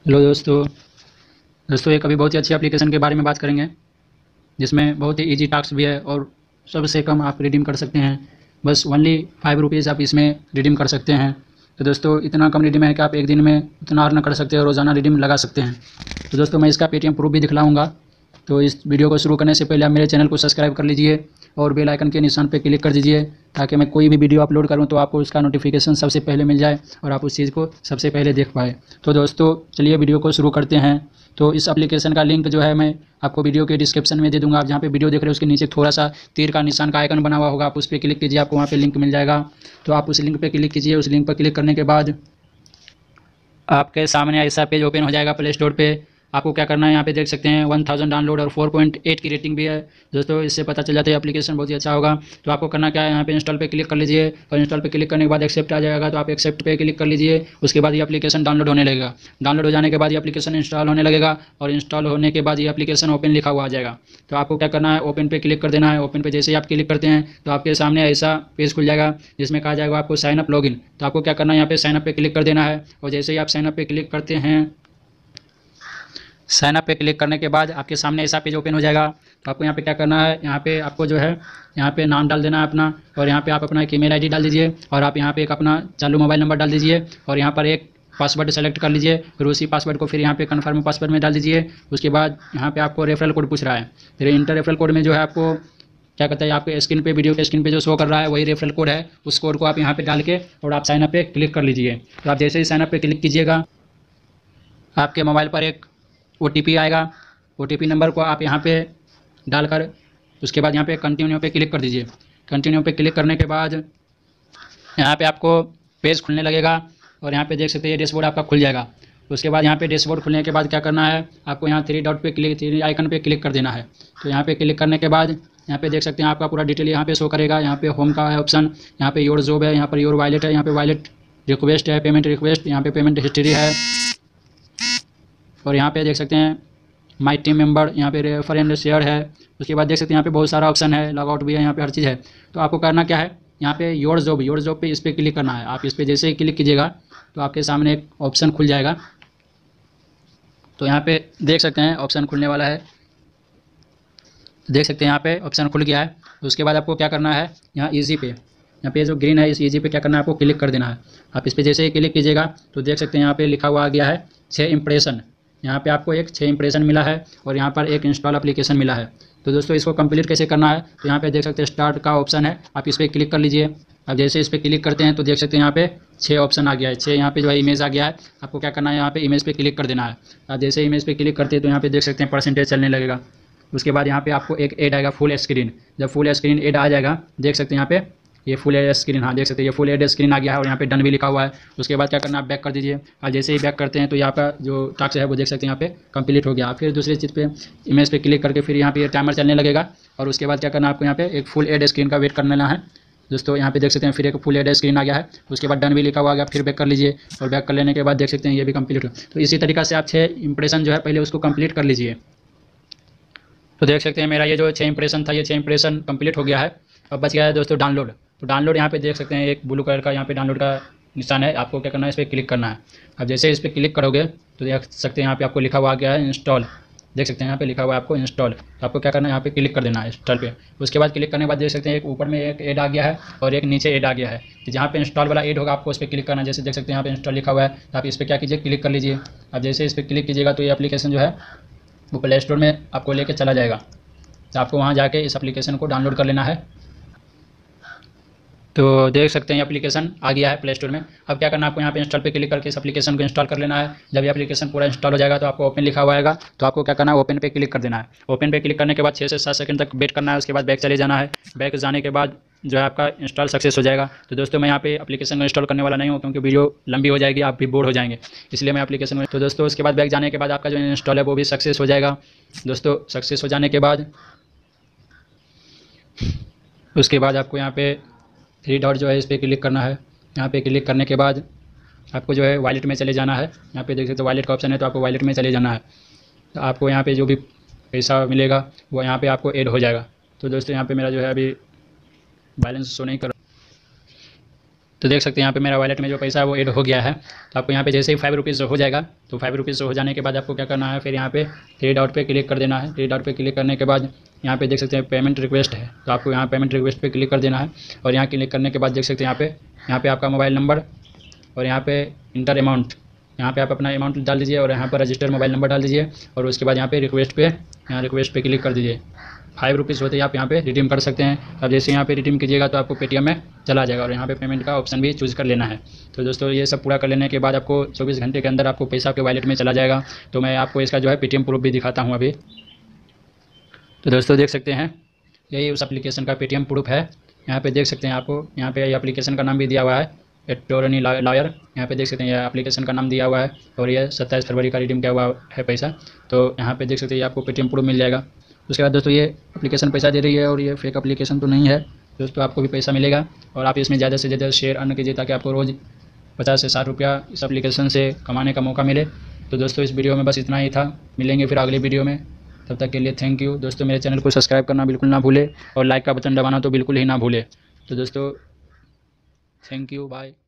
Hello दोस्तों एक अभी बहुत ही अच्छी एप्लीकेशन के बारे में बात करेंगे जिसमें बहुत ही इजी टास्क भी है और सबसे कम आप रिडीम कर सकते हैं। बस ओनली 5 रुपीज़ आप इसमें रिडीम कर सकते हैं। तो दोस्तों इतना कम रिडीम है कि आप एक दिन में उतना अर्न कर सकते हैं और रोज़ाना रिडीम लगा सकते हैं। तो दोस्तों मैं इसका पेटीएम प्रूफ भी दिखलाऊँगा। तो इस वीडियो को शुरू करने से पहले आप मेरे चैनल को सब्सक्राइब कर लीजिए और बेल आइकन के निशान पर क्लिक कर दीजिए ताकि मैं कोई भी वीडियो अपलोड करूं तो आपको उसका नोटिफिकेशन सबसे पहले मिल जाए और आप उस चीज़ को सबसे पहले देख पाए। तो दोस्तों चलिए वीडियो को शुरू करते हैं। तो इस एप्लीकेशन का लिंक जो है मैं आपको वीडियो के डिस्क्रिप्शन में दे दूंगा। आप जहाँ पे वीडियो देख रहे हो उसके नीचे थोड़ा सा तीर का निशान का आइकन बना हुआ होगा, आप उस पर क्लिक कीजिए, आपको वहाँ पे लिंक मिल जाएगा। तो आप उस लिंक पे क्लिक कीजिए। उस लिंक पर क्लिक करने के बाद आपके सामने ऐसा पेज ओपन हो जाएगा प्ले स्टोर पे। आपको क्या करना है, यहाँ पे देख सकते हैं 1000 डाउनलोड और 4.8 की रेटिंग भी है। दोस्तों इससे पता चल जाता है एप्लीकेशन बहुत ही अच्छा होगा। तो आपको करना क्या है, यहाँ पे इंस्टॉल पे क्लिक कर लीजिए और इंस्टॉल पे क्लिक करने के बाद एक्सेप्ट आ जाएगा। तो आप एक्सेप्ट पे क्लिक कर लीजिए। उसके बाद ये एप्लीकेशन डाउनलोड होने लगेगा। डाउनलोड हो जाने के बाद ये एप्लीकेशन इंस्टॉल होने लगेगा और इंस्टॉल होने के बाद ये एप्लीकेशन ओपन लिखा हुआ आ जाएगा। तो आपको क्या करना है, ओपन पे क्लिक कर देना है। ओपन पे जैसे ही आप क्लिक करते हैं तो आपके सामने ऐसा पेज खुल जाएगा जिसमें कहा जाएगा आपको साइन अप लॉगिन। तो आपको क्या करना है, यहाँ पे साइन अप पे क्लिक कर देना है और जैसे ही आप साइन अप पे क्लिक करते हैं, साइन अप पे क्लिक करने के बाद आपके सामने ऐसा पेज ओपन हो जाएगा। तो आपको यहाँ पे क्या करना है, यहाँ पे आपको जो है यहाँ पे नाम डाल देना है अपना और यहाँ पे आप अपना एक ईमेल आईडी डाल दीजिए और आप यहाँ पे एक अपना चालू मोबाइल नंबर डाल दीजिए और यहाँ पर एक पासवर्ड सेलेक्ट कर लीजिए। फिर उसी पासवर्ड को फिर यहाँ पे कन्फर्म पासवर्ड में डाल दीजिए। उसके बाद यहाँ पे आपको रेफरल कोड पूछ रहा है। फिर इंटर रेफरल कोड में जो है आपको क्या कहता है, आपके स्क्रीन पे वीडियो के स्क्रीन पे जो शो कर रहा है वही रेफरल कोड है। उस कोड को आप यहाँ पे डाल के और आप साइन अप पे क्लिक कर लीजिए। तो आप जैसे ही साइन अप पे क्लिक कीजिएगा आपके मोबाइल पर एक OTP आएगा। OTP नंबर को आप यहाँ पे डालकर उसके बाद यहाँ पे कंटिन्यू पे क्लिक कर दीजिए। कंटिन्यू पे क्लिक करने के बाद यहाँ पे आपको पेज खुलने लगेगा और यहाँ पे देख सकते हैं ये डैशबोर्ड आपका खुल जाएगा। उसके बाद यहाँ पे डैशबोर्ड खुलने के बाद क्या करना है, आपको यहाँ थ्री आइकन पे क्लिक कर देना है। तो यहाँ पे क्लिक करने के बाद यहाँ पे देख सकते हैं आपका पूरा डिटेल यहाँ पे शो करेगा। यहाँ पे होम का है ऑप्शन, यहाँ पे योर जॉब है, यहाँ पर योर वॉलेट है, यहाँ पे वॉलेट रिक्वेस्ट है, पेमेंट रिक्वेस्ट, यहाँ पे पेमेंट हिस्ट्री है और यहाँ पे देख सकते हैं माई टीम मेंबर, यहाँ पे रेफर एंड शेयर है। उसके बाद देख सकते हैं यहाँ पे बहुत सारा ऑप्शन है, लॉग आउट भी है, यहाँ पे हर चीज़ है। तो आपको करना क्या है, यहाँ पे योर जॉब पे इस पर क्लिक करना है। आप इस पर जैसे ही क्लिक कीजिएगा तो आपके सामने एक ऑप्शन खुल जाएगा। तो यहाँ पे देख सकते हैं ऑप्शन खुलने वाला है, देख सकते हैं यहाँ पे ऑप्शन खुल गया है। उसके बाद आपको क्या करना है, यहाँ ईजी पे, यहाँ पे जो ग्रीन है इस ईजी पे क्या करना है, आपको क्लिक कर देना है। आप इस पर जैसे ही क्लिक कीजिएगा तो देख सकते हैं यहाँ पे लिखा हुआ आ गया है 6 इंप्रेशन। यहाँ पे आपको एक 6 इंप्रेशन मिला है और यहाँ पर एक इंस्टॉल एप्लीकेशन मिला है। तो दोस्तों इसको कंप्लीट कैसे करना है, तो यहाँ पे देख सकते हैं स्टार्ट का ऑप्शन है, आप इस पर क्लिक कर लीजिए। अब जैसे इस पर क्लिक करते हैं तो देख सकते हैं यहाँ पे 6 ऑप्शन आ गया है, 6 यहाँ पे जो है इमेज आ गया है। आपको क्या करना है, यहाँ पे इमेज पे क्लिक कर देना है। आप जैसे इमेज पे क्लिक करते हैं तो यहाँ पे देख सकते हैं परसेंटेज चलने लगेगा। उसके बाद यहाँ पे आपको एक ऐड आएगा फुल स्क्रीन। जब फुल स्क्रीन ऐड आ जाएगा देख सकते हैं यहाँ पे ये फुल एड स्क्रीन, हाँ देख सकते हैं ये फुल एड स्क्रीन आ गया है और यहाँ पे डन भी लिखा हुआ है। उसके बाद क्या करना है, आप बैक कर दीजिए और जैसे ही बैक करते हैं तो यहाँ पर जो टास्क है वो देख सकते हैं यहाँ पे कंप्लीट हो गया। फिर दूसरी चीज़ पे इमेज पे क्लिक करके फिर यहाँ पे टाइमर चलने लगेगा और उसके बाद क्या करना है, आपको यहाँ पे एक फुल एड स्क्रीन का वेट करना है। दोस्तों यहाँ पे देख सकते हैं फिर एक फुल एड स्क्रीन आ गया है। उसके बाद डन भी लिखा हुआ आ गया, फिर बैक कर लीजिए और बैक कर लेने के बाद देख सकते हैं ये भी कंप्लीट हो। तो इसी तरीका से आप 6 इंप्रेशन जो है पहले उसको कंप्लीट कर लीजिए। तो देख सकते हैं मेरा ये जो 6 इंप्रेशन था ये 6 इंप्रेशन कंप्लीट हो गया है। अब बच गया है दोस्तों डाउनलोड। तो डाउनलोड यहाँ पे देख सकते हैं एक ब्लू कलर का यहाँ पे डाउनलोड का निशान है। आपको क्या करना है, इस पर क्लिक करना है। अब जैसे इस पर क्लिक करोगे तो देख सकते हैं यहाँ पे आपको लिखा हुआ आ गया है इंस्टॉल। देख सकते हैं यहाँ पे लिखा हुआ है आपको इंस्टॉल। तो आपको क्या करना है, यहाँ पे क्लिक कर देना है इंस्टॉल पे। उसके बाद क्लिक करने के बाद देख सकते हैं एक ऊपर में एक ऐड आ गया है और एक नीचे ऐड आ गया है। तो जहाँ पे इंस्टॉल वाला ऐड होगा आपको उस पर क्लिक करना है। जैसे देख सकते हैं यहाँ पे इंस्टॉल लिखा हुआ है तो आप इस पर क्या कीजिए, क्लिक कर लीजिए। अब जैसे इस पर क्लिक कीजिएगा तो ये एप्लीकेशन जो है वो प्ले स्टोर में आपको लेके चला जाएगा। तो आपको वहाँ जाके इस एप्लीकेशन को डाउनलोड कर लेना है। तो देख सकते हैं एप्लीकेशन आ गया है प्ले स्टोर में। अब क्या करना है, आपको यहाँ पे इंस्टॉल पे क्लिक करके इस एप्लीकेशन को इंस्टॉल कर लेना है। जब ये एप्लीकेशन पूरा इंस्टॉल हो जाएगा तो आपको ओपन लिखा हुआ आएगा। तो आपको क्या करना है, ओपन पे क्लिक कर देना है। ओपन पे क्लिक करने के बाद 6 से 7 सेकंड तक वेट करना है। उसके बाद बैक चले जाना है। बैक जाने के बाद जो है आपका इंस्टॉल सक्सेस हो जाएगा। तो दोस्तों मैं यहाँ पे एप्लीकेशन को इंस्टॉल करने वाला नहीं हूँ क्योंकि वीडियो लंबी हो जाएगी, आप भी बोर हो जाएंगे, इसलिए मैं एप्लीकेशन। तो दोस्तों उसके बाद बैक जाने के बाद आपका जो इंस्टॉल है वो भी सक्सेस हो जाएगा। दोस्तों सक्सेस हो जाने के बाद उसके बाद आपको यहाँ पे 3 डॉट जो है इस पर क्लिक करना है। यहाँ पे क्लिक करने के बाद आपको जो है वॉलेट में चले जाना है। यहाँ पे देख सकते हो वॉलेट का ऑप्शन है, तो आपको वॉलेट में चले जाना है। तो आपको यहाँ पे जो भी पैसा मिलेगा वो यहाँ पे आपको ऐड हो जाएगा। तो दोस्तों यहाँ पे मेरा जो है अभी बैलेंस शो नहीं कर तो देख सकते हैं यहाँ पे मेरा वॉलेट में जो पैसा है वो ऐड हो गया है। तो आपको यहाँ पे जैसे ही 5 रुपीज़ हो जाएगा, तो 5 रुपीज़ हो जाने के बाद आपको क्या करना है, फिर यहाँ पे 3 डॉट पे क्लिक कर देना है। 3 डॉट पे क्लिक करने के बाद यहाँ पे देख सकते हैं पेमेंट रिक्वेस्ट है, तो आपको यहाँ पेमेंट रिक्वेस्ट पे क्लिक कर देना है। और यहाँ क्लिक करने के बाद देख सकते हैं यहाँ पे आपका मोबाइल नंबर और यहाँ पे इंटर अमाउंट, यहाँ पे आप अपना अमाउंट डाल दीजिए और यहाँ पर रजिस्टर मोबाइल नंबर डाल दीजिए। और उसके बाद यहाँ पे रिक्वेस्ट पे क्लिक कर दीजिए। 5 रुपीज़ होते ही आप यहाँ पे रिडीम कर सकते हैं। अब जैसे यहाँ पे रिडीम कीजिएगा तो आपको पेटीएम में चला जाएगा और यहाँ पे पेमेंट का ऑप्शन भी चूज़ कर लेना है। तो दोस्तों ये सब पूरा कर लेने के बाद आपको 24 घंटे के अंदर आपको पैसा आपके वॉलेट में चला जाएगा। तो मैं आपको इसका जो है पेटीएम प्रूफ भी दिखाता हूँ अभी। तो दोस्तों देख सकते हैं यही उस एप्लीकेशन का पेटीएम प्रूफ है। यहाँ पे देख सकते हैं आपको यहाँ पे एप्लीकेशन का नाम भी दिया हुआ है, एटॉर्नी लॉयर। यहाँ पे देख सकते हैं ये एप्लीकेशन का नाम दिया हुआ है और ये 27 फरवरी का रिडीम किया हुआ है पैसा। तो यहाँ पे देख सकते हैं आपको पेटीएम प्रूफ मिल जाएगा। उसके बाद दोस्तों ये एप्लीकेशन पैसा दे रही है और ये फेक एप्लीकेशन तो नहीं है दोस्तों, आपको भी पैसा मिलेगा। और आप इसमें ज़्यादा से ज़्यादा शेयर अर्न कीजिए ताकि आपको रोज़ 50 से 60 रुपया इस एप्लीकेशन से कमाने का मौका मिले। तो दोस्तों इस वीडियो में बस इतना ही था, मिलेंगे फिर अगले वीडियो में। तब तक के लिए थैंक यू दोस्तों। मेरे चैनल को सब्सक्राइब करना बिल्कुल ना भूले और लाइक का बटन दबाना तो बिल्कुल ही ना भूले। तो दोस्तों थैंक यू, बाय।